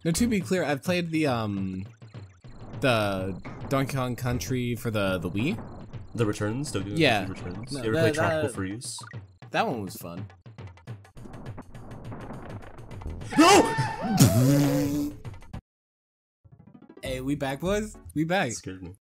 No, to be clear, I've played the Donkey Kong Country for the Wii. The Returns? Yeah. Returns. No, You ever play Tropical Freeze? That one was fun. No! Hey, we back, boys. We back. That scared me.